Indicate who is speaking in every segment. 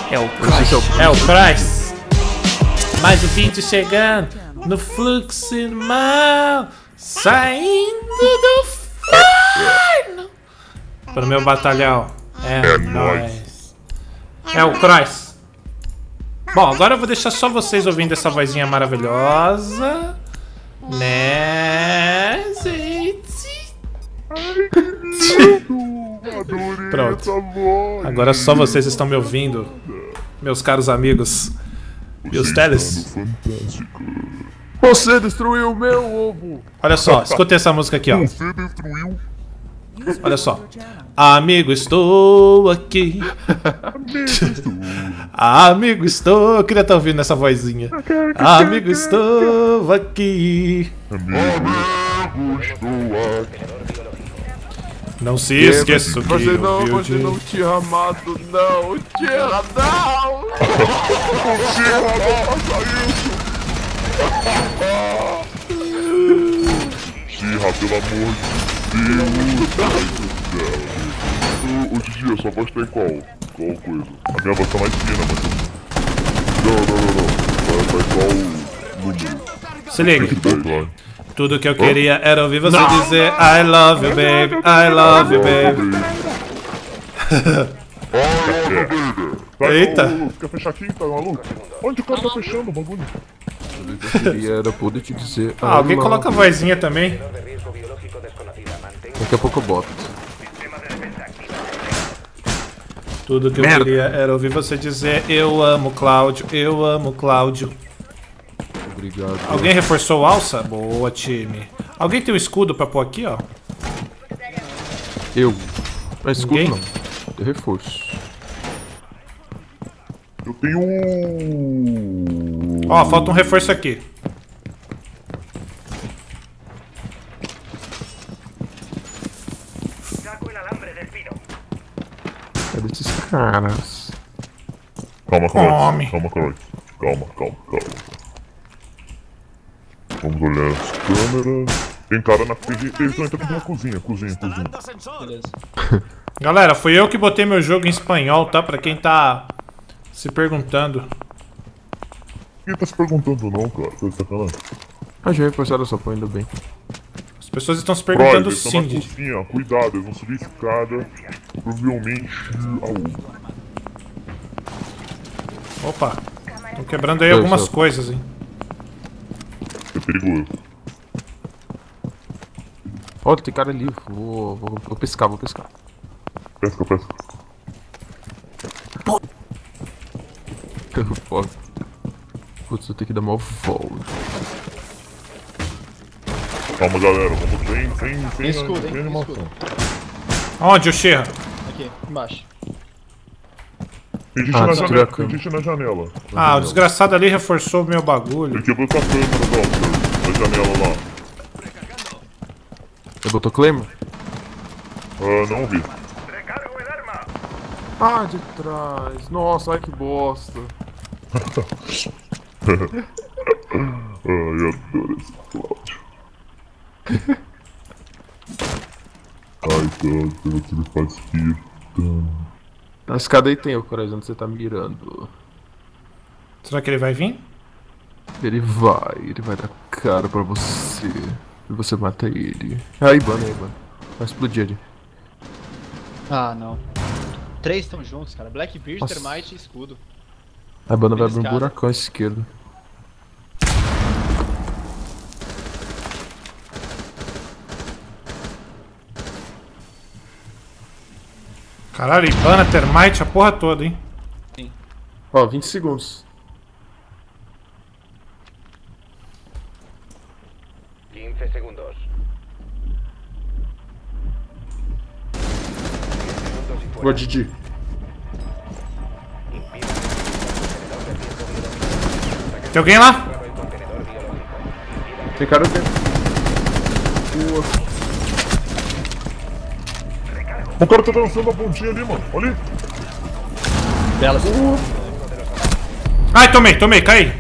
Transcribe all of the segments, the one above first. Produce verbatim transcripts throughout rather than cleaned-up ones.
Speaker 1: É o Christ. É o Christ. Mais um vídeo chegando no fluxo mal, saindo do forno para o meu batalhão. É, é nóis. É o Christ. Bom, agora eu vou deixar só vocês ouvindo essa vozinha maravilhosa. Né, gente? Pronto. Agora só vocês estão me ouvindo, meus caros amigos. Meus teles.
Speaker 2: Você destruiu o meu ovo.
Speaker 1: Olha só, escutem essa música aqui, ó.
Speaker 2: Você destruiu.
Speaker 1: Olha só. Amigo, estou aqui. Amigo, estou. Eu queria estar ouvindo essa vozinha. Amigo, estou aqui.
Speaker 2: Amigo, estou aqui.
Speaker 1: Não se esqueça que
Speaker 2: você não,
Speaker 1: eu
Speaker 2: você não tinha amado, não. Tinha, não. Tinha, não, faça isso. Tinha, pelo amor de Deus. Ô, Didi, a sua voz tá em qual? Qual coisa? A minha voz tá mais fina, mas eu... Não, não, não, não. Tá em qual número?
Speaker 1: Se liga. Tudo que eu queria era ouvir você não, dizer I love you, baby, I love you, baby. Eita.
Speaker 2: Quer fechar aqui, tá maluco? Onde o cara tá fechando o bagulho? Tudo que eu queria era poder te dizer
Speaker 1: Ah, alguém coloca a vozinha também.
Speaker 2: Daqui a pouco eu boto.
Speaker 1: Tudo que eu Merda. queria era ouvir você dizer eu amo Cláudio, eu amo Cláudio.
Speaker 2: Obrigado.
Speaker 1: Alguém reforçou a alça? Boa, time. Alguém tem um escudo pra pôr aqui, ó?
Speaker 2: Eu. Mas escudo
Speaker 1: Ninguém?
Speaker 2: não. Tem reforço. Eu tenho um...
Speaker 1: Ó, falta um reforço aqui.
Speaker 2: Cadê esses caras? Calma, calma. Calma, calma. Calma, calma, calma. Vamos olhar as câmeras. Tem cara na frente. Eles estão entrando na cozinha, cozinha, cozinha.
Speaker 3: Beleza.
Speaker 1: Galera, fui eu que botei meu jogo em espanhol, tá? Pra quem tá se perguntando.
Speaker 2: Quem tá se perguntando não, cara? Tá de sacanagem. Ah, já reforçaram essa põe, ainda bem.
Speaker 1: As pessoas estão se perguntando
Speaker 2: Pride,
Speaker 1: sim.
Speaker 2: eles estão na cozinha, cuidado, eles vão subir escada. Provavelmente ao...
Speaker 1: Opa, estão quebrando aí algumas coisas, hein?
Speaker 2: É perigoso. Olha, tem cara ali. Vou, vou, vou pescar, vou pescar. Pesca, pesca. Foda. Putz, eu tenho que dar uma volta. Calma, galera. Vamos sem, sem, sem,
Speaker 3: escudo,
Speaker 2: sem
Speaker 3: hein?
Speaker 2: animação.
Speaker 1: Onde, o Xerra?
Speaker 3: Aqui, embaixo.
Speaker 2: Tem gente,
Speaker 1: ah,
Speaker 2: na, janela, tem gente na janela. Na
Speaker 1: ah,
Speaker 2: janela.
Speaker 1: O desgraçado ali reforçou o meu bagulho.
Speaker 2: Ele quebrou essa câmera, Doctor, da janela lá. Você botou Claymore? Ah, não vi. Ah, de trás. Nossa, ai que bosta. Ai, eu adoro esse Cláudio. Ai, Doctor, você me faz rir tanto. Na escada aí tem o coração onde você tá mirando.
Speaker 1: Será que ele vai vir?
Speaker 2: Ele vai, ele vai dar cara pra você. E você mata ele. Ah, Ibana, Ibana. Vai explodir ali.
Speaker 3: Ah, não. Três estão juntos, cara. Blackbeard,
Speaker 2: Nossa.
Speaker 3: Termite e escudo.
Speaker 2: A Ibana vai
Speaker 3: Tem
Speaker 2: abrir um
Speaker 3: escada.
Speaker 2: buracão à esquerda.
Speaker 1: Caralho, Ibana, Termite, a porra toda, hein?
Speaker 3: Sim.
Speaker 2: Ó, vinte segundos.
Speaker 4: quince segundos.
Speaker 2: Boa, Didi.
Speaker 1: Tem alguém lá?
Speaker 2: Tem cara dentro. Boa. O cara tá dançando a pontinha ali, mano. Olha ali.
Speaker 3: Belas.
Speaker 1: Ai, tomei, tomei, caí.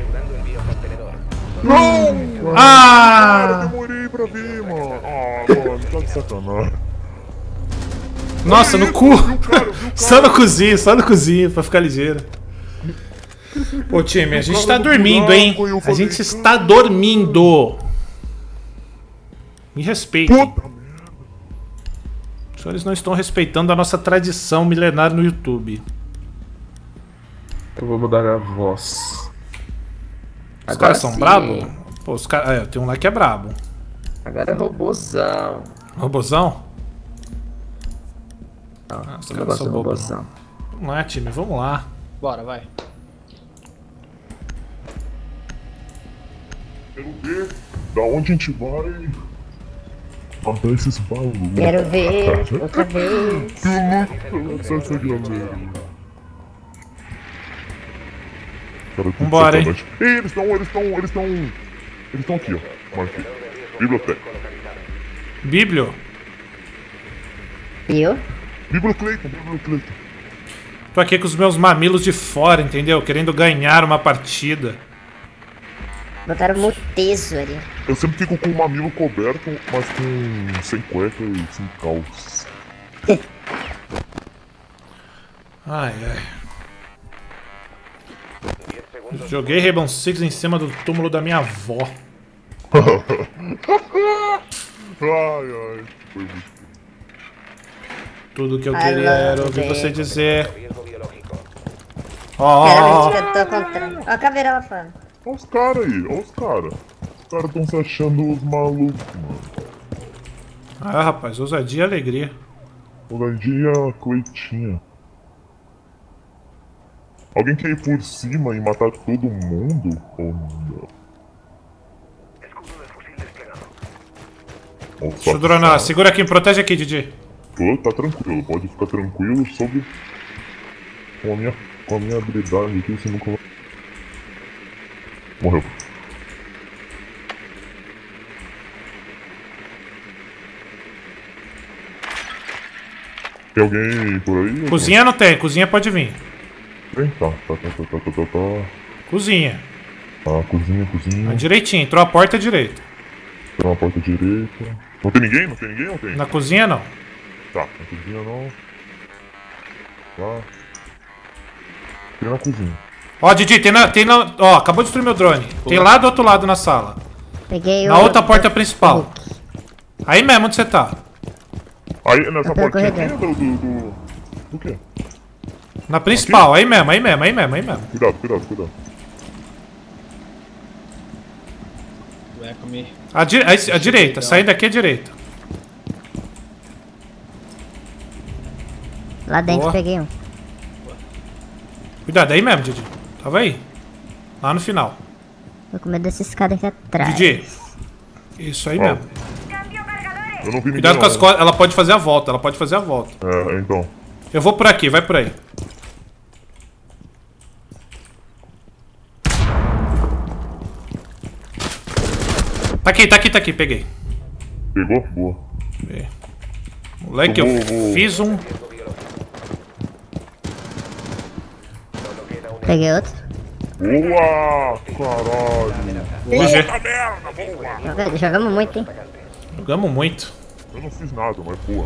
Speaker 2: Não!
Speaker 1: Ah!
Speaker 2: Cara, demorei pra vir, mano. Ah, mano, tá de sacanagem.
Speaker 1: Nossa, no cu! Só no cozinho, só no cozinho, pra ficar ligeiro. Pô, time, a gente tá dormindo, hein? A gente está dormindo. Me respeitem. Os senhores não estão respeitando a nossa tradição milenar no YouTube.
Speaker 5: Eu vou mudar a voz.
Speaker 1: Os
Speaker 5: Agora
Speaker 1: caras são
Speaker 5: sim.
Speaker 1: brabos? Pô, os caras. É, tem um lá que é brabo.
Speaker 5: Agora é robozão.
Speaker 1: Robozão?
Speaker 5: Não,
Speaker 1: Ah, os
Speaker 5: eu
Speaker 1: caras
Speaker 5: gosto
Speaker 1: são
Speaker 5: do
Speaker 1: bobos.
Speaker 5: robozão.
Speaker 1: Vamos lá, time, vamos lá.
Speaker 3: Bora, vai.
Speaker 2: Quero ver da onde a gente vai matar esses malucos.
Speaker 6: Quero ver outra vez.
Speaker 2: Essa galera. Cara, que
Speaker 1: Vambora, hein?
Speaker 2: sacanagem. Ei, eles estão, eles estão, eles estão... Eles estão aqui, ó. Marquei. Biblioteca.
Speaker 1: Bíblio?
Speaker 6: Viu?
Speaker 2: Bibliocleiton, Bibliocleiton.
Speaker 1: Tô aqui com os meus mamilos de fora, entendeu? Querendo ganhar uma partida.
Speaker 6: Botaram muteso ali.
Speaker 2: Eu sempre fico com o mamilo coberto, mas com... sem cueca e sem calça.
Speaker 1: Ai, ai. Joguei Rainbow Six em cima do túmulo da minha avó.
Speaker 2: Ai, ai. Foi muito...
Speaker 1: Tudo que eu
Speaker 6: I
Speaker 1: queria era
Speaker 6: love
Speaker 1: ouvir
Speaker 6: it.
Speaker 1: você dizer.
Speaker 4: Riesgo biológico.
Speaker 1: Ó,
Speaker 6: Claramente que eu tô contando. Ó a caveira lá fora.
Speaker 2: Olha os caras aí, olha os caras. Os caras estão se achando os malucos, mano.
Speaker 1: Ah, rapaz, ousadia e alegria.
Speaker 2: Ousadia Cleitinha. Alguém quer ir por cima e matar todo mundo? Ou não? Nossa,
Speaker 1: Deixa eu dronar. Segura aqui, me protege aqui, Didi.
Speaker 2: Tô, tá tranquilo, pode ficar tranquilo sobre... Com a minha, com a minha habilidade aqui, você nunca vai... Morreu. Tem alguém por aí?
Speaker 1: Cozinha não tem, cozinha pode vir.
Speaker 2: Tem? Tá, tá, tá, tá, tá, tá, tá, tá.
Speaker 1: Cozinha.
Speaker 2: Ah, cozinha, cozinha.
Speaker 1: Ah, direitinho, entrou a porta direita.
Speaker 2: Tem uma porta direita. Não tem ninguém? Não tem ninguém ou tem?
Speaker 1: Na cozinha não.
Speaker 2: Tá, na cozinha não. Tá. Tem na cozinha.
Speaker 1: Ó, Didi, tem na. Tem na ó, acabou de destruir meu drone. Tem lá do outro lado na sala.
Speaker 6: Peguei
Speaker 1: Na
Speaker 6: o...
Speaker 1: outra porta principal. Aí mesmo, onde você tá?
Speaker 2: Aí, nessa
Speaker 6: Tá pelo
Speaker 2: portinha aqui
Speaker 6: corredor.
Speaker 2: do, do, do... Do quê?
Speaker 1: Na principal, aí mesmo, aí mesmo, aí mesmo, aí mesmo.
Speaker 2: Cuidado, cuidado, cuidado.
Speaker 3: Ué, comi.
Speaker 1: A, di a, a direita, saindo daqui à direita.
Speaker 6: Lá dentro
Speaker 1: Boa.
Speaker 6: peguei um.
Speaker 1: Cuidado, aí mesmo, Didi. Tava aí. Lá no final.
Speaker 6: Tô com medo dessa escada aqui atrás.
Speaker 1: Didi. Isso aí
Speaker 2: Ó.
Speaker 1: mesmo.
Speaker 2: Eu não vi ninguém.
Speaker 1: Cuidado com as
Speaker 2: não.
Speaker 1: costas. Ela pode fazer a volta, ela pode fazer a volta.
Speaker 2: É, então.
Speaker 1: Eu vou por aqui, vai por aí. Tá aqui, tá aqui, tá aqui, peguei.
Speaker 2: Pegou? Boa.
Speaker 1: Moleque, eu
Speaker 2: Vou, vou.
Speaker 1: fiz um.
Speaker 6: Peguei outro.
Speaker 2: Boa! Caralho!
Speaker 1: G G.
Speaker 6: Joga- Jogamos muito, hein?
Speaker 1: Jogamos muito.
Speaker 2: Eu não fiz nada, mas boa.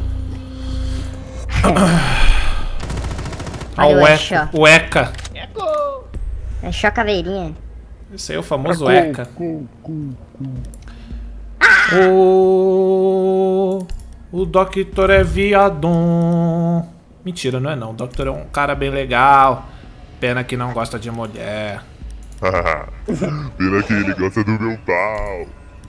Speaker 1: Ah,
Speaker 6: Olha
Speaker 1: o
Speaker 6: o
Speaker 1: Eca.
Speaker 6: Exó.
Speaker 1: O Eca.
Speaker 6: É só caveirinha.
Speaker 1: Esse aí é o famoso Eca. O... o Doctor é viadão. Mentira, não é não. O Doctor é um cara bem legal. Pena que não gosta de mulher.
Speaker 2: Pena que ele gosta do meu pau.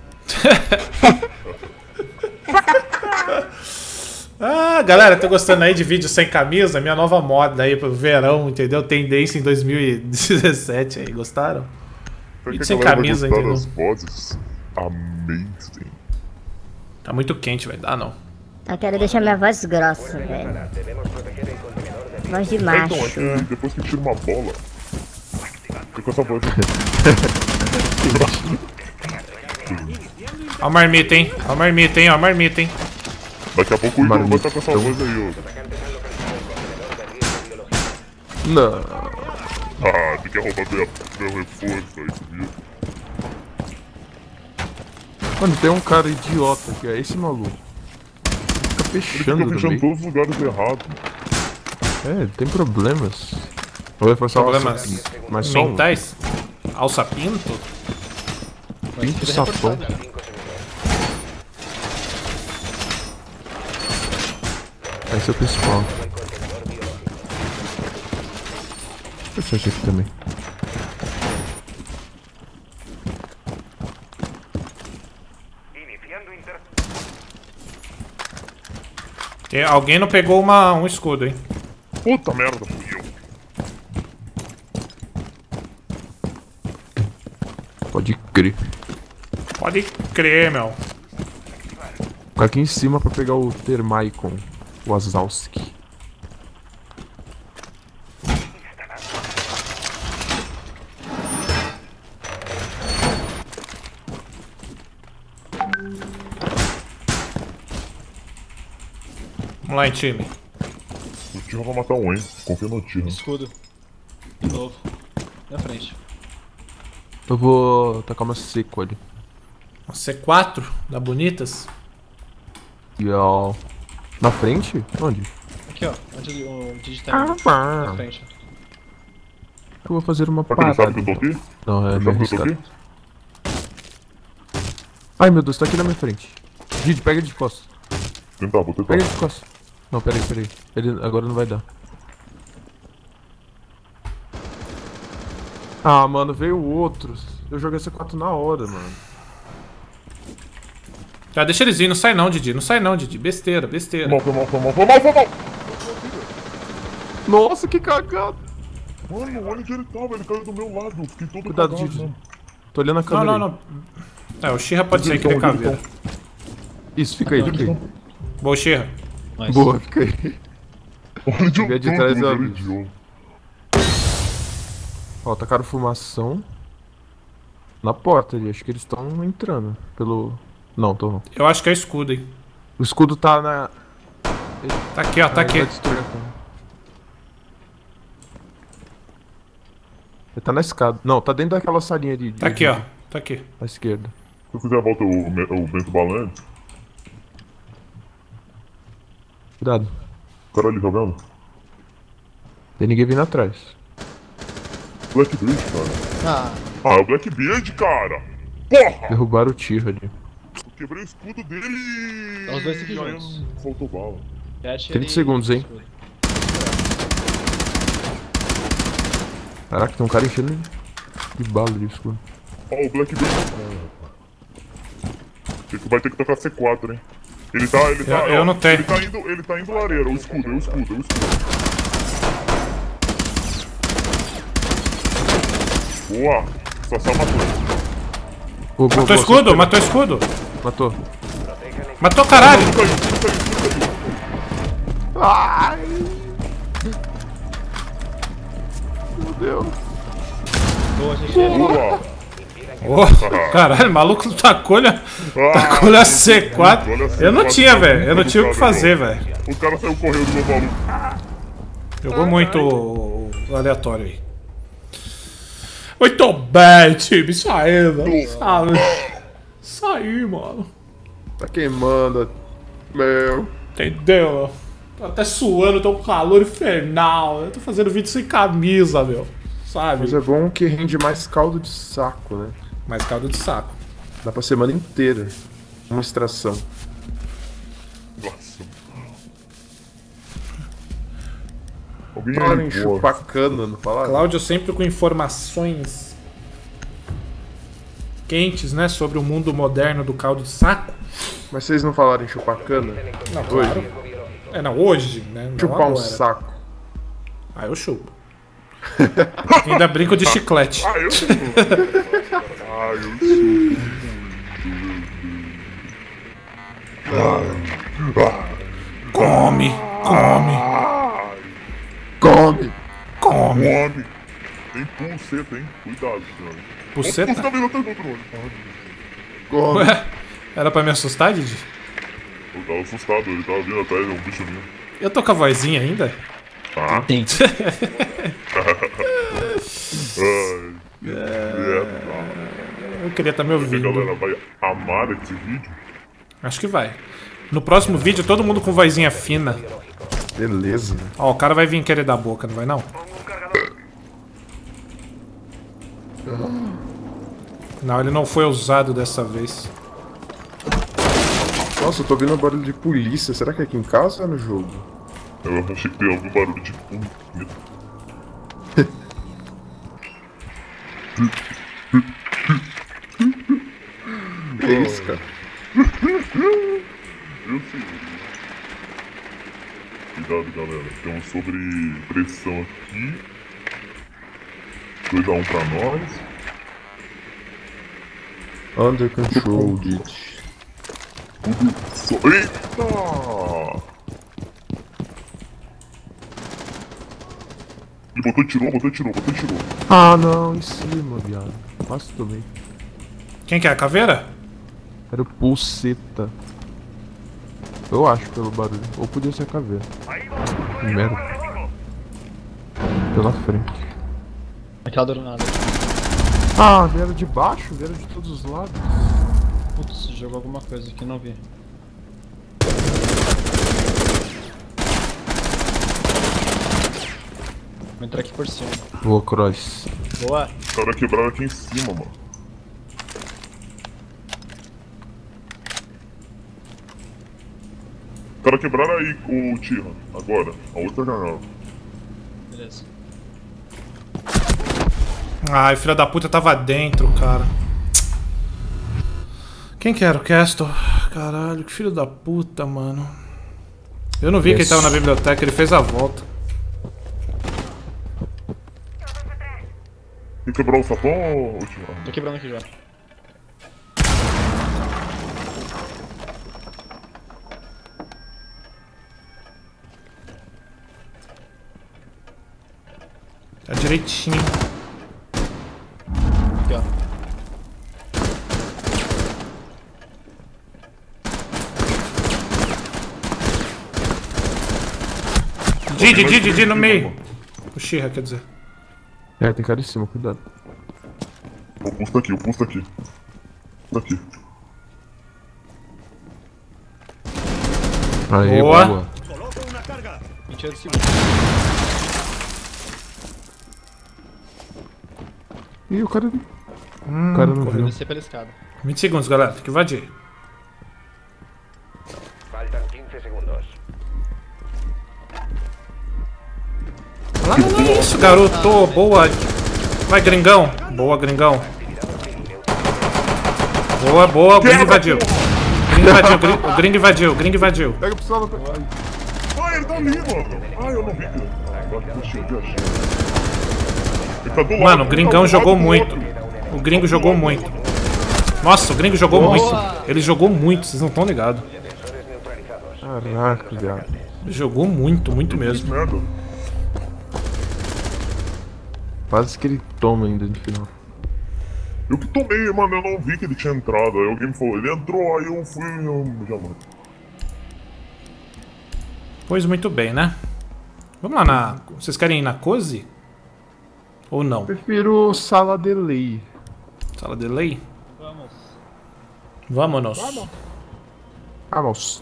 Speaker 1: Ah, galera, tô gostando aí de vídeo sem camisa? Minha nova moda aí pro verão, entendeu? Tendência em dois mil e dezessete aí, gostaram?
Speaker 2: Será
Speaker 1: Vídeo
Speaker 2: que a
Speaker 1: sem
Speaker 2: galera vai
Speaker 1: camisa,
Speaker 2: gostar
Speaker 1: entendeu?
Speaker 2: das vozes? Amazing.
Speaker 1: Tá muito quente, vai dar não.
Speaker 6: Eu quero deixar minha voz grossa, velho. Voz de
Speaker 2: É, então, é
Speaker 6: macho.
Speaker 2: que depois que tira uma bola, fica com essa voz.
Speaker 1: Ó a marmita, hein? Ó a marmita, hein? Ó a marmita, hein?
Speaker 2: Daqui a pouco o Igor vai
Speaker 5: Marmita.
Speaker 2: estar com essa voz aí, ó.
Speaker 5: Não.
Speaker 2: Ah, tem que roubar meu, meu reforço aí, viu?
Speaker 5: Mano, tem um cara idiota que é esse maluco. Fica
Speaker 2: Ele
Speaker 5: fechando
Speaker 2: fica
Speaker 5: no
Speaker 2: fechando
Speaker 5: meio.
Speaker 2: todos os lugares errados.
Speaker 5: É, ele tem problemas. Vou reforçar o
Speaker 1: Problemas
Speaker 5: sapinto. Mas só um.
Speaker 1: mentais? Alçapinto?
Speaker 5: Pinto sapão. Esse é o principal. Deixa eu achar aqui também.
Speaker 1: E alguém não pegou uma, um escudo, hein?
Speaker 2: Puta merda, fui eu.
Speaker 5: Pode crer.
Speaker 1: Pode crer, meu.
Speaker 5: Ficar aqui em cima pra pegar o Termaicon. O Wazowski.
Speaker 1: Vamos lá, em time.
Speaker 2: O Tiro vai matar um, hein? Confia no Tiro.
Speaker 3: Escudo. De novo. Na frente.
Speaker 5: Eu vou tacar uma seco ali.
Speaker 1: Uma C quatro da Bonitas.
Speaker 5: E ó. Na frente? Onde?
Speaker 3: Aqui, ó. Onde o digital. Na
Speaker 5: Ah,
Speaker 3: frente.
Speaker 5: eu vou fazer uma
Speaker 2: Será que ele
Speaker 5: parada.
Speaker 2: sabe que eu tô aqui?
Speaker 5: Não, é
Speaker 2: Ele
Speaker 5: bem
Speaker 2: sabe que eu tô
Speaker 5: arriscado.
Speaker 2: aqui?
Speaker 5: Ai meu Deus, tá aqui na minha frente. Didi, pega ele de costas.
Speaker 2: Tentar, vou tentar.
Speaker 5: Pega ele de costas. Não, peraí, peraí. Ele agora não vai dar. Ah, mano, veio outros. Eu joguei C quatro na hora, mano.
Speaker 1: Já deixa eles ir, não sai não, Didi. Não sai não, Didi. Besteira, besteira.
Speaker 2: Foi mal, foi mal, foi mal, foi mal, foi mal!
Speaker 5: Nossa, que cagado.
Speaker 2: Mano, olha onde ele tava, ele caiu do meu lado. Eu fiquei todo
Speaker 5: Cuidado,
Speaker 2: cagado,
Speaker 5: Didi.
Speaker 2: mano.
Speaker 5: Tô olhando a
Speaker 1: Não,
Speaker 5: câmera.
Speaker 1: não,
Speaker 5: aí.
Speaker 1: não. É, o Shira pode ser que dê caveira.
Speaker 5: Isso, fica aí, fica aí.
Speaker 1: Boa, Shira.
Speaker 3: Mas...
Speaker 5: Boa, fica aí.
Speaker 2: Olha de
Speaker 5: Fica de
Speaker 2: um
Speaker 5: trás
Speaker 2: tanto,
Speaker 5: da
Speaker 2: ele
Speaker 5: luz.
Speaker 2: idiota.
Speaker 5: Ó, tacaram fumação. Na porta ali, acho que eles estão entrando. Pelo. Não, tô não.
Speaker 1: Eu acho que é escudo, hein.
Speaker 5: O escudo tá na.
Speaker 1: Tá aqui, ó, tá
Speaker 5: Ele
Speaker 1: aqui.
Speaker 5: vai destruir a câmera. Ele tá na escada. Não, tá dentro daquela salinha ali.
Speaker 1: Tá aqui, ó. Tá aqui.
Speaker 5: À esquerda.
Speaker 2: Se eu fizer a volta o, Me- o Bento Balante,
Speaker 5: Cuidado.
Speaker 2: o cara ali, tá vendo?
Speaker 5: Tem ninguém vindo atrás.
Speaker 2: Blackbeard, cara.
Speaker 3: Ah,
Speaker 2: Ah, é o Blackbeard, cara! Porra!
Speaker 5: Derrubaram o tiro ali.
Speaker 2: Eu quebrei o escudo dele!
Speaker 3: Tá os dois aqui
Speaker 2: E aí
Speaker 3: juntos.
Speaker 2: não faltou bala.
Speaker 3: Cat
Speaker 5: trinta segundos, hein? Caraca, tem um cara enchendo de bala ali, escudo.
Speaker 2: Ó, o Blackbeard. Tem que- Vai ter que tocar C quatro, hein? Ele tá. Ele tá
Speaker 1: Eu- eu
Speaker 2: ó,
Speaker 1: não tenho.
Speaker 2: Ele tá indo, ele tá indo lareira, o escudo, é o escudo, é o escudo. Boa! Só só matou.
Speaker 5: Boa, boa,
Speaker 1: Matou
Speaker 5: boa,
Speaker 1: escudo,
Speaker 5: só-
Speaker 1: matou escudo.
Speaker 5: Matou.
Speaker 1: Matou caralho.
Speaker 2: Tudo caiu, tudo caiu, tudo caiu.
Speaker 5: Ai! Meu Deus.
Speaker 3: Boa, gente.
Speaker 2: Boa!
Speaker 1: Oh, caralho, o maluco tacou-lhe tacou-lhe a C quatro.
Speaker 2: Olha a C quatro
Speaker 1: Eu não tinha, velho. Eu não
Speaker 2: do
Speaker 1: tinha o que
Speaker 2: cara,
Speaker 1: fazer,
Speaker 2: não.
Speaker 1: velho.
Speaker 2: O cara saiu correndo do meu maluco.
Speaker 1: Jogou muito o o aleatório aí. Muito bem, time. Isso aí, mano. Sabe? Isso aí, mano.
Speaker 5: Tá queimando. Meu.
Speaker 1: Entendeu? Tô até suando, tô com calor infernal. Eu tô fazendo vídeo sem camisa, meu. Sabe?
Speaker 5: Mas é bom que rende mais caldo de saco, né?
Speaker 1: Mais caldo de saco.
Speaker 5: Dá pra semana inteira. Uma extração.
Speaker 2: Nossa. Alguém
Speaker 5: Falaram
Speaker 2: aí,
Speaker 5: em
Speaker 2: boa.
Speaker 5: chupar cana, não falaram?
Speaker 1: Cláudio sempre com informações quentes, né? Sobre o mundo moderno do caldo de saco.
Speaker 5: Mas vocês não falaram em chupar cana?
Speaker 1: Não, claro. É, não, hoje, né? Não
Speaker 5: Chupar um
Speaker 1: agora.
Speaker 5: saco.
Speaker 1: Ah, eu chupo. Ainda brinco de chiclete.
Speaker 2: Ah, eu sou. Ah, eu sou.
Speaker 1: Come, come,
Speaker 5: Come!
Speaker 1: come.
Speaker 2: Homem. Tem pulseta, hein? Cuidado, cara.
Speaker 1: Buceta?
Speaker 2: Tá vendo até do outro olho.
Speaker 5: Come!
Speaker 1: Ué, era pra me assustar, Didi?
Speaker 2: Eu tava assustado, ele tava vindo atrás, é um bicho meu.
Speaker 1: Eu tô com a vozinha ainda?
Speaker 2: Ah,
Speaker 3: Tem.
Speaker 2: ai. É,
Speaker 1: Eu queria estar me
Speaker 2: a
Speaker 1: ouvindo.
Speaker 2: galera vai amar esse vídeo.
Speaker 1: Acho que vai. No próximo vídeo, todo mundo com vozinha fina.
Speaker 5: Beleza.
Speaker 1: Ó, o cara vai vir querer dar boca, não vai não? Não, ele não foi usado dessa vez.
Speaker 5: Nossa, eu tô ouvindo barulho de polícia. Será que é aqui em casa ou é no jogo?
Speaker 2: Eu achei que tem algum barulho de punheta.
Speaker 5: Que isso, cara?
Speaker 2: Eu sei. Cuidado, galera. Tem um sobre pressão aqui. dois a um pra nós.
Speaker 5: Under control, Dit.
Speaker 2: Tudo só. Eita! Ele botou e tirou, botou e tirou, botou e tirou.
Speaker 5: Ah, não, em cima, viado. Quase tomei.
Speaker 1: Quem que é? A caveira?
Speaker 5: Era o pulseta. Eu acho pelo barulho. Ou podia ser a caveira. Que merda. Pela frente.
Speaker 3: Aquela doronada.
Speaker 5: Ah, vieram de baixo? Vieram de todos os lados.
Speaker 3: Putz, jogou alguma coisa aqui, não vi. Vou entrar aqui por cima.
Speaker 5: Boa, Cross.
Speaker 3: Boa.
Speaker 2: Os caras quebraram aqui em cima, mano. Os caras quebraram aí o Tira. Agora. A outra janela.
Speaker 3: Beleza.
Speaker 1: Ai, filha da puta, tava dentro, cara. Quem que era o Castor? Caralho, que filho da puta, mano. Eu não vi que ele tava na biblioteca, ele fez a volta.
Speaker 2: Quem quebrou o sapão ou o Tira?
Speaker 3: Tô quebrando aqui já.
Speaker 1: Tá direitinho.
Speaker 3: Aqui, ó.
Speaker 1: Didi, Didi, Didi no meio. O Shira, quer dizer.
Speaker 5: É, tem cara em cima, cuidado.
Speaker 2: O pulso tá aqui, o pulso tá aqui. Tá aqui.
Speaker 5: Aê,
Speaker 1: Boa.
Speaker 5: boa.
Speaker 3: Mentira do segundo.
Speaker 5: Ih, o cara.
Speaker 1: Hum,
Speaker 5: o cara não
Speaker 3: Vou
Speaker 5: viu.
Speaker 3: descer pela escada.
Speaker 1: vinte segundos, galera. Tem que invadir.
Speaker 4: Faltan quince segundos.
Speaker 1: Lá não é isso, garoto. Boa. Vai, gringão. Boa, gringão. Boa, boa. O gringo invadiu. O gringo invadiu, o gringo- o gringo invadiu, o gringo invadiu.
Speaker 5: Pega a pistola.
Speaker 2: Ah, ele tá ali, mano. Ah, eu não vi. Agora deixa eu ver, achei. Ele tá do lado.
Speaker 1: Mano, o gringão
Speaker 2: tá do
Speaker 1: jogou
Speaker 2: lado do
Speaker 1: muito.
Speaker 2: outro.
Speaker 1: O gringo jogou muito. Nossa, o gringo jogou muito. Ele jogou muito, vocês não estão ligados.
Speaker 5: Caraca, viado.
Speaker 1: Ele jogou muito, muito
Speaker 2: Que
Speaker 1: mesmo.
Speaker 2: merda.
Speaker 5: Quase que ele toma ainda no final.
Speaker 2: Eu que tomei, mano, eu não vi que ele tinha entrado. Aí alguém me falou, ele entrou, aí eu fui e eu já morri.
Speaker 1: Pois muito bem, né? Vamos lá na... Vocês querem ir na Cozy? Ou não?
Speaker 5: Prefiro sala de lei.
Speaker 1: Sala de lei?
Speaker 3: Vamos.
Speaker 1: Vamos.
Speaker 5: Vamos.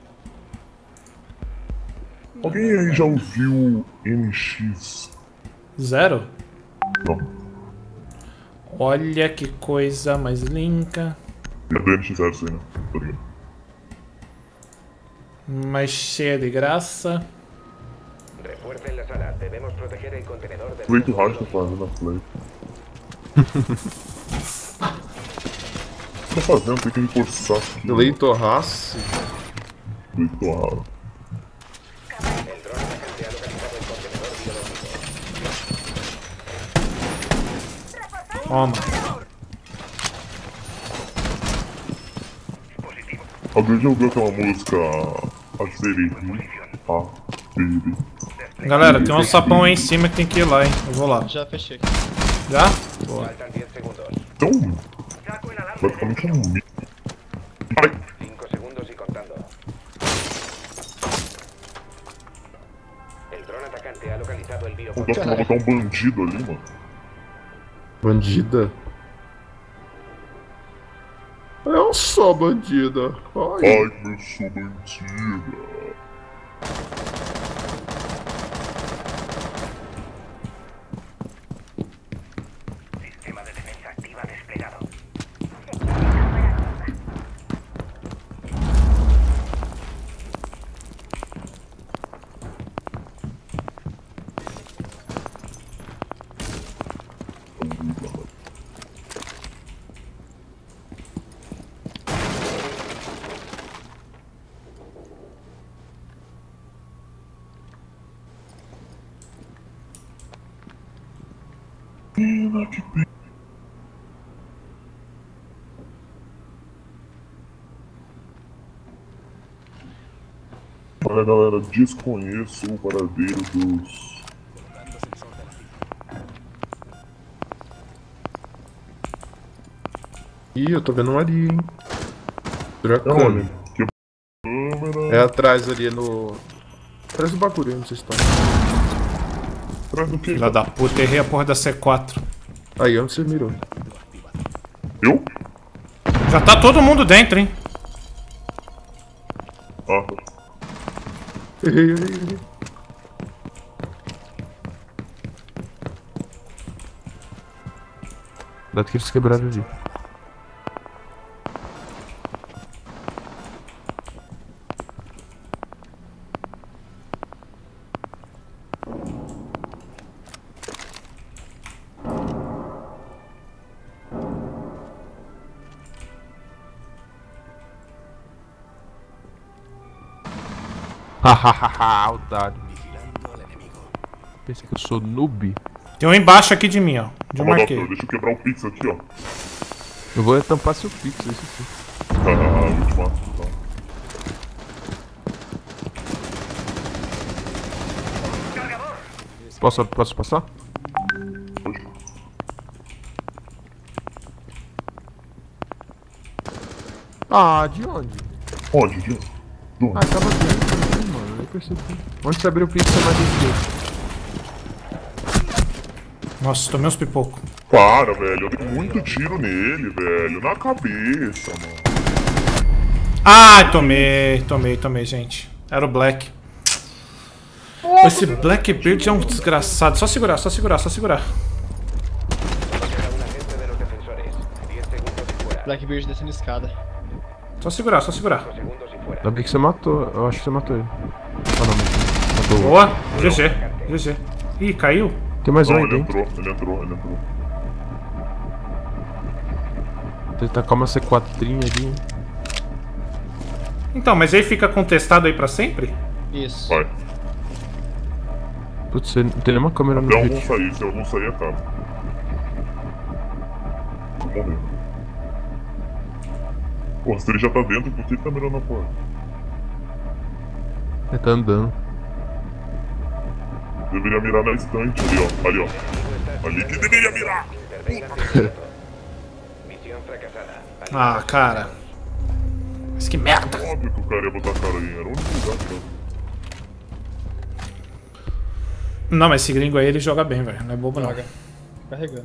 Speaker 2: Alguém aí já ouviu N X?
Speaker 1: Zero?
Speaker 2: Não.
Speaker 1: Olha que coisa mais linda.
Speaker 2: É do N X zero isso aí, né? Tá ligado?
Speaker 1: Mais cheia de graça.
Speaker 4: Refuercen la sala. Debemos proteger el contenedor de...
Speaker 2: Feito rádio tá fazendo a play. O que tá fazendo? Tem que reforçar aqui.
Speaker 5: Lei torrace.
Speaker 2: Feito raro.
Speaker 4: El dron agente ha localizado el contenedor biológico.
Speaker 1: Toma.
Speaker 2: Alguém já ouviu aquela música Azeri? Ah, baby.
Speaker 1: Galera, tem um sapão aí em cima que tem que ir lá, hein? Eu vou lá.
Speaker 3: Já fechei aqui.
Speaker 1: Já? Boa.
Speaker 4: Faltan diez segundos.
Speaker 2: Então, praticamente um mito. Ai,
Speaker 4: cinco segundos y contando. El dron atacante ha localizado el
Speaker 2: não
Speaker 4: biocontenedor.
Speaker 2: dá pra botar um bandido ali, mano.
Speaker 5: Bandida. Eu sou bandida. Ai.
Speaker 2: Ai, como eu sou bandida. Olha galera, desconheço o paradeiro dos...
Speaker 5: Ih, eu tô vendo um ali, hein?
Speaker 2: É
Speaker 5: Dracano.
Speaker 2: onde? Que câmera...
Speaker 5: É atrás ali no... Atrás do bagulho, não sei se tá.
Speaker 2: Atrás do que?
Speaker 1: Filha da puta, errei a porra da C quatro.
Speaker 5: Aí, onde você mirou?
Speaker 2: Eu?
Speaker 1: Já tá todo mundo dentro, hein?
Speaker 2: Ah,
Speaker 5: Errei, errei, errei. Dá daqueles quebrados ali. Hahaha, otário. Pensei que eu sou noob.
Speaker 1: Tem um embaixo aqui de mim, ó. De um
Speaker 2: calma,
Speaker 1: marquei.
Speaker 2: doutor, deixa eu quebrar o pix aqui, ó.
Speaker 5: Eu vou tampar seu pix, isso sim.
Speaker 2: Ah, última. Tá.
Speaker 5: Posso, posso passar?
Speaker 2: Pode.
Speaker 5: Ah, de onde?
Speaker 2: Onde, Dio? De onde?
Speaker 5: Ah, tava dentro, né, mano? Eu percebi. Onde você abriu o pix, você vai descer.
Speaker 1: Nossa, tomei uns pipocos.
Speaker 2: Para, velho, eu dei muito tiro nele, velho. Na cabeça, mano.
Speaker 1: Ai, tomei, tomei, tomei, gente. Era o Black. Esse Blackbeard é um desgraçado. Só segurar, só segurar, só segurar.
Speaker 3: Blackbeard descendo escada.
Speaker 1: Só segurar, só segurar.
Speaker 5: Ainda bem que você matou. Eu acho que você matou ele. Ah, não, mas matou o outro.
Speaker 1: Boa. G G. G G. Ih, caiu?
Speaker 5: Tem mais um
Speaker 2: Não,
Speaker 5: aí
Speaker 2: ele
Speaker 5: dentro.
Speaker 2: entrou, ele entrou, ele entrou.
Speaker 5: Tem que tacar uma C quatro ali.
Speaker 1: Então, mas aí fica contestado aí pra sempre?
Speaker 3: Isso.
Speaker 2: Vai.
Speaker 5: Putz, você não tem nenhuma câmera no
Speaker 2: Até algum
Speaker 5: vídeo.
Speaker 2: sair, se algum sair, acaba. Vou morrer. Pô, se ele já tá dentro, por que ele tá mirando na porta?
Speaker 5: Ele tá andando.
Speaker 2: Deveria mirar na estante ali, ó. Ali, ó. Ali que deveria mirar!
Speaker 4: Misión fracasada.
Speaker 1: Ah, cara. Mas que merda.
Speaker 2: Óbvio que o cara ia botar a cara aí, era o único lugar que eu...
Speaker 1: Não, mas esse gringo aí, ele joga bem, velho. Não é bobo, não.
Speaker 3: Joga. Carregando.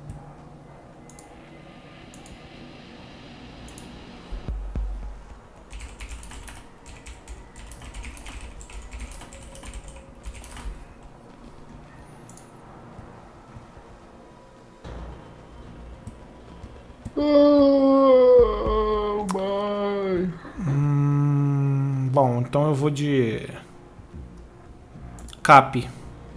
Speaker 5: Oh, my.
Speaker 1: Hum, bom, então eu vou de... Cap.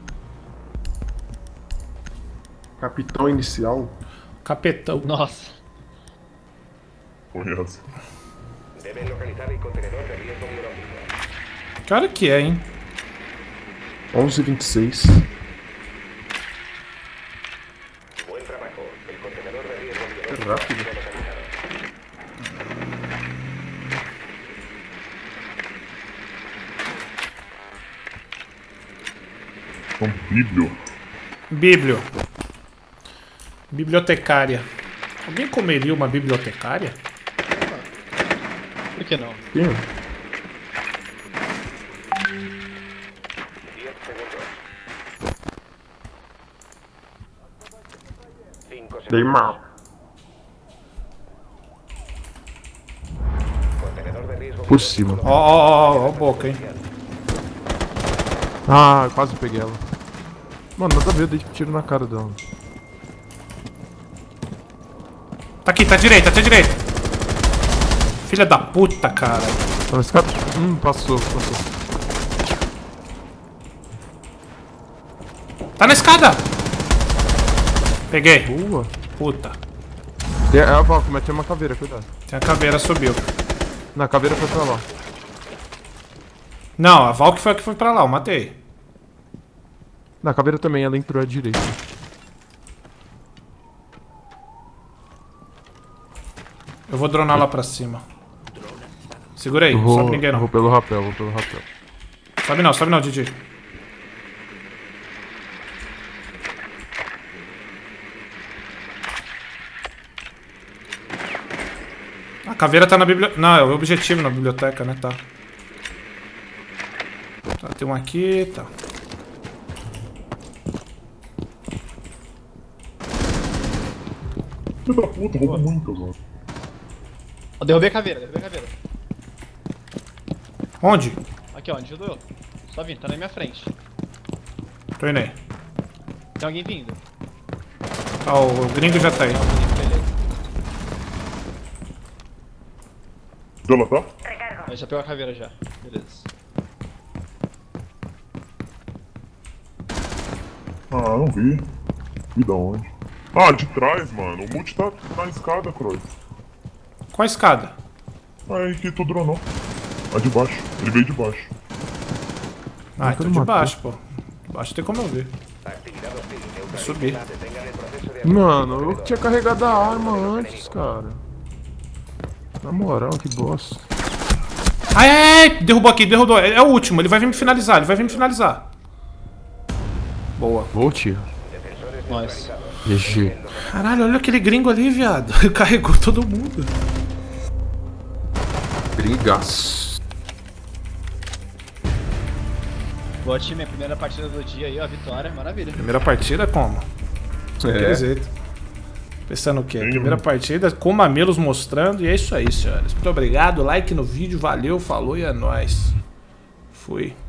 Speaker 5: Capitão inicial.
Speaker 1: Capetão.
Speaker 3: Nossa.
Speaker 2: Conheço.
Speaker 4: Deben localizar el contenedor de riesgo biológico.
Speaker 1: Que hora que é, hein?
Speaker 5: onze e vinte e seis.
Speaker 4: Buen trabajo. El contenedor de riesgo
Speaker 5: É
Speaker 4: biológico
Speaker 5: rápido.
Speaker 4: ha sido localizado.
Speaker 2: É um bíblio.
Speaker 1: Bíblio. Bibliotecária. Alguém comeria uma bibliotecária?
Speaker 3: Por que não?
Speaker 5: Quem?
Speaker 4: diez segundos. cinco
Speaker 5: Dei
Speaker 4: segundos.
Speaker 5: mal.
Speaker 4: Contenedor de riesgo
Speaker 5: Por cima.
Speaker 1: Ó, ó, ó, ó, ó, boca, hein?
Speaker 5: Ah, eu quase peguei ela. Mano, nada a ver, eu dei tiro na cara dela.
Speaker 1: Tá aqui, tá à direita, tá à direita. Filha da puta, cara.
Speaker 5: Tá na escada? Hum, passou, passou.
Speaker 1: Tá na escada! Peguei.
Speaker 5: Boa.
Speaker 1: Puta.
Speaker 5: Tem, é a Valk, mas tem uma caveira, cuidado.
Speaker 1: Tem a caveira, subiu.
Speaker 5: Na caveira foi pra lá.
Speaker 1: Não, a Valk foi a que foi pra lá, eu matei.
Speaker 5: Na caveira também, ela entrou à direita.
Speaker 1: Eu vou dronar lá pra cima. Segura aí,
Speaker 5: Eu
Speaker 1: não
Speaker 5: vou,
Speaker 1: sobe ninguém
Speaker 5: vou
Speaker 1: não.
Speaker 5: pelo rapel, vou pelo rapel.
Speaker 1: Sobe não, sobe não, D J. A caveira tá na biblioteca. Não, é o objetivo na biblioteca, né? Tá. Tá, tem um aqui, tá.
Speaker 2: Filho da puta, roubou muito agora.
Speaker 3: Eu derrubei a caveira, derrubei a caveira.
Speaker 1: Onde?
Speaker 3: Aqui, ó, onde eu tô. Só vindo, tá na minha frente.
Speaker 1: Tô indo aí.
Speaker 3: Tem alguém vindo.
Speaker 1: Ah, o, o gringo já tá aí.
Speaker 3: Beleza.
Speaker 2: Onde ela tá?
Speaker 3: Aí já pegou a caveira já. Beleza.
Speaker 2: Ah, não vi. Vi da onde? Ah, de trás, mano. O multi tá na escada, Croix.
Speaker 1: Qual a escada?
Speaker 2: Aí que tu dronou. A de baixo. Ele veio de baixo.
Speaker 1: Ah, então de
Speaker 5: matou.
Speaker 1: baixo, pô. De baixo tem como eu ver.
Speaker 4: Actividad hostil.
Speaker 1: Vou subir.
Speaker 4: Detengan el proceso de
Speaker 5: Mano, eu tinha carregado a arma antes, cara. Na moral, que bosta.
Speaker 1: Ai, ai, ai! Derrubou aqui, derrubou. É, é o último, ele vai vir me finalizar, ele vai vir me finalizar. Boa.
Speaker 5: Vou, tio.
Speaker 3: Nós.
Speaker 5: G G.
Speaker 1: Caralho, olha aquele gringo ali, viado. Ele carregou todo mundo.
Speaker 5: Gringaço.
Speaker 3: Boa, time, a primeira partida do dia aí, ó, vitória, maravilha.
Speaker 1: Primeira partida como? Daquele
Speaker 5: É.
Speaker 1: jeito. Pensando o quê?
Speaker 2: Sim,
Speaker 1: Primeira
Speaker 2: mano.
Speaker 1: partida com mamilos mostrando. E é isso aí, senhores. Muito obrigado. Like no vídeo. Valeu, falou e é nóis. Fui.